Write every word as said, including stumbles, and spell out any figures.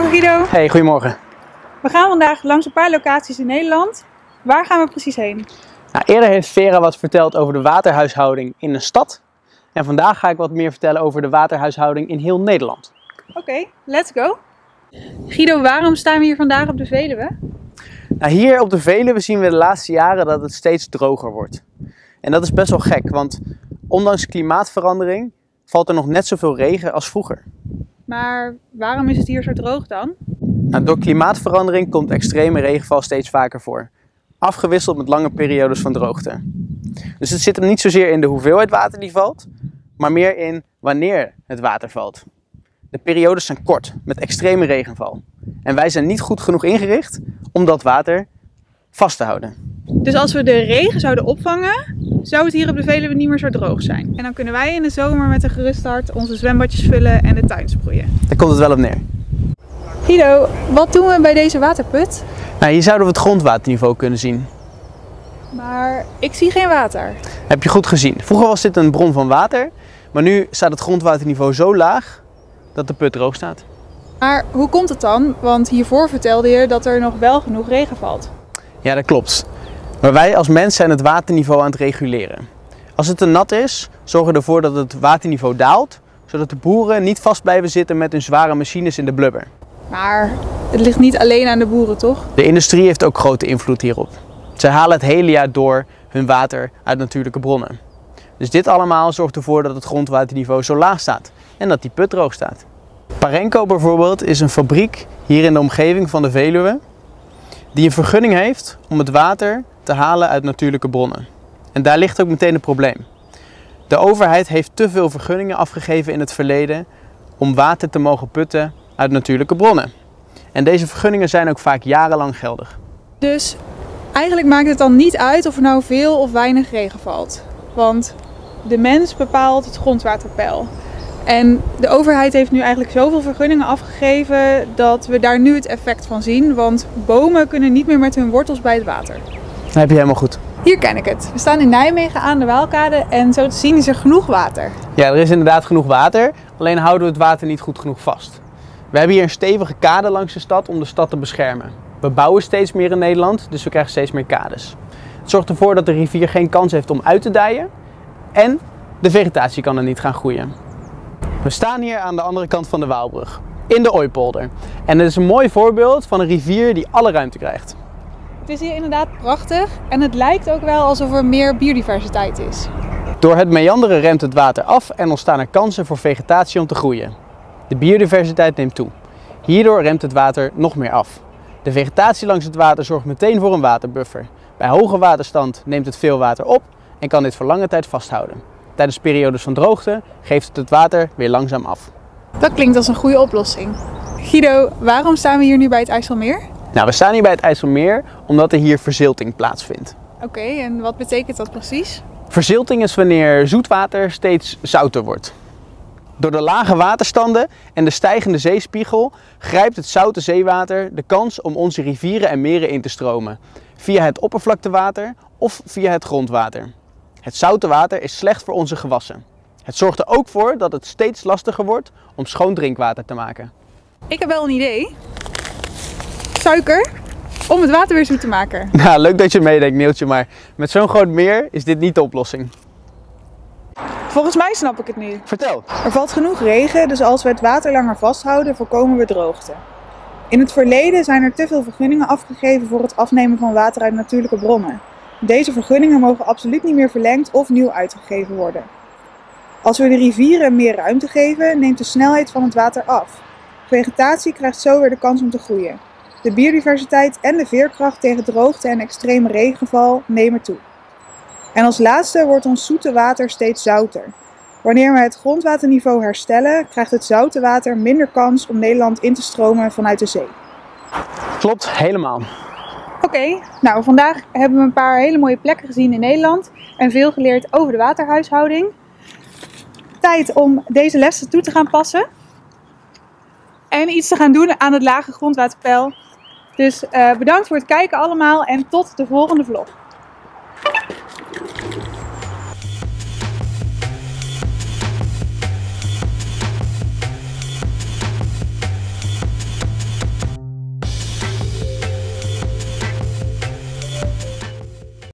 Goedemorgen Guido. Hey, goedemorgen. We gaan vandaag langs een paar locaties in Nederland. Waar gaan we precies heen? Nou, eerder heeft Vera wat verteld over de waterhuishouding in een stad. En vandaag ga ik wat meer vertellen over de waterhuishouding in heel Nederland. Oké, okay, let's go. Guido, waarom staan we hier vandaag op de Veluwe? Nou, hier op de Veluwe zien we de laatste jaren dat het steeds droger wordt. En dat is best wel gek, want ondanks klimaatverandering valt er nog net zoveel regen als vroeger. Maar waarom is het hier zo droog dan? Nou, door klimaatverandering komt extreme regenval steeds vaker voor. Afgewisseld met lange periodes van droogte. Dus het zit hem niet zozeer in de hoeveelheid water die valt, maar meer in wanneer het water valt. De periodes zijn kort, met extreme regenval. En wij zijn niet goed genoeg ingericht om dat water vast te houden. Dus als we de regen zouden opvangen, zou het hier op de Veluwe niet meer zo droog zijn. En dan kunnen wij in de zomer met een gerust hart onze zwembadjes vullen en de tuin sproeien. Daar komt het wel op neer. Guido, wat doen we bij deze waterput? Nou, hier zouden we het grondwaterniveau kunnen zien. Maar ik zie geen water. Heb je goed gezien. Vroeger was dit een bron van water, maar nu staat het grondwaterniveau zo laag dat de put droog staat. Maar hoe komt het dan? Want hiervoor vertelde je dat er nog wel genoeg regen valt. Ja, dat klopt. Maar wij als mens zijn het waterniveau aan het reguleren. Als het te nat is, zorgen we ervoor dat het waterniveau daalt, zodat de boeren niet vast blijven zitten met hun zware machines in de blubber. Maar het ligt niet alleen aan de boeren, toch? De industrie heeft ook grote invloed hierop. Zij halen het hele jaar door hun water uit natuurlijke bronnen. Dus dit allemaal zorgt ervoor dat het grondwaterniveau zo laag staat en dat die put droog staat. Parenco bijvoorbeeld is een fabriek hier in de omgeving van de Veluwe die een vergunning heeft om het water te halen uit natuurlijke bronnen. En daar ligt ook meteen het probleem. De overheid heeft te veel vergunningen afgegeven in het verleden om water te mogen putten uit natuurlijke bronnen. En deze vergunningen zijn ook vaak jarenlang geldig. Dus eigenlijk maakt het dan niet uit of er nou veel of weinig regen valt. Want de mens bepaalt het grondwaterpeil. En de overheid heeft nu eigenlijk zoveel vergunningen afgegeven dat we daar nu het effect van zien. Want bomen kunnen niet meer met hun wortels bij het water. Dat heb je helemaal goed. Hier ken ik het. We staan in Nijmegen aan de Waalkade en zo te zien is er genoeg water. Ja, er is inderdaad genoeg water, alleen houden we het water niet goed genoeg vast. We hebben hier een stevige kade langs de stad om de stad te beschermen. We bouwen steeds meer in Nederland, dus we krijgen steeds meer kades. Het zorgt ervoor dat de rivier geen kans heeft om uit te dijen en de vegetatie kan er niet gaan groeien. We staan hier aan de andere kant van de Waalbrug, in de Ooipolder. En het is een mooi voorbeeld van een rivier die alle ruimte krijgt. Het is hier inderdaad prachtig en het lijkt ook wel alsof er meer biodiversiteit is. Door het meanderen remt het water af en ontstaan er kansen voor vegetatie om te groeien. De biodiversiteit neemt toe. Hierdoor remt het water nog meer af. De vegetatie langs het water zorgt meteen voor een waterbuffer. Bij hoge waterstand neemt het veel water op en kan dit voor lange tijd vasthouden. Tijdens periodes van droogte geeft het het water weer langzaam af. Dat klinkt als een goede oplossing. Guido, waarom staan we hier nu bij het IJsselmeer? Nou, we staan hier bij het IJsselmeer omdat er hier verzilting plaatsvindt. Oké, okay, en wat betekent dat precies? Verzilting is wanneer zoetwater steeds zouter wordt. Door de lage waterstanden en de stijgende zeespiegel grijpt het zoute zeewater de kans om onze rivieren en meren in te stromen. Via het oppervlaktewater of via het grondwater. Het zoute water is slecht voor onze gewassen. Het zorgt er ook voor dat het steeds lastiger wordt om schoon drinkwater te maken. Ik heb wel een idee. Suiker om het water weer zoet te maken. Nou, leuk dat je meedenkt, Neeltje, maar met zo'n groot meer is dit niet de oplossing. Volgens mij snap ik het nu. Vertel. Er valt genoeg regen, dus als we het water langer vasthouden, voorkomen we droogte. In het verleden zijn er te veel vergunningen afgegeven voor het afnemen van water uit natuurlijke bronnen. Deze vergunningen mogen absoluut niet meer verlengd of nieuw uitgegeven worden. Als we de rivieren meer ruimte geven, neemt de snelheid van het water af. Vegetatie krijgt zo weer de kans om te groeien. De biodiversiteit en de veerkracht tegen droogte en extreme regenval nemen toe. En als laatste wordt ons zoete water steeds zouter. Wanneer we het grondwaterniveau herstellen, krijgt het zoute water minder kans om Nederland in te stromen vanuit de zee. Klopt, helemaal. Oké, okay, nou vandaag hebben we een paar hele mooie plekken gezien in Nederland en veel geleerd over de waterhuishouding. Tijd om deze lessen toe te gaan passen en iets te gaan doen aan het lage grondwaterpeil. Dus uh, bedankt voor het kijken allemaal en tot de volgende vlog.